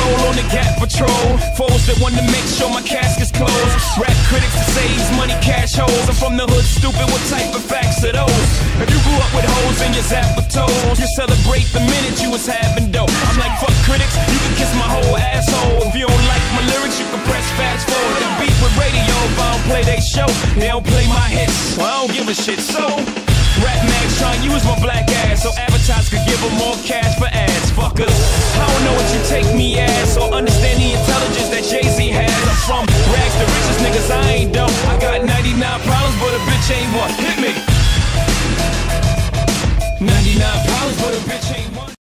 roll on the Gap Patrol. Foes that want to make sure my casket's closed. Rap critics that say he's money cash holes. I'm from the hood, stupid, what type of facts are those? If you grew up with hoes in your zapper toes, you celebrate the minute you was having dope. I'm like, fuck critics, you can kiss my whole asshole. If you don't like my lyrics, you can press fast forward. The beat with radio, if I don't play they show, they don't play my hits, well, I don't give a shit. So rap mags trying to use my black ass so advertisers could give them more cash for ads. Fuckers, I don't know what you take me as or understand the intelligence that Jay-Z has. I'm from rags to riches, niggas, I ain't dumb. I got 99 problems, but a bitch ain't one. Hit me.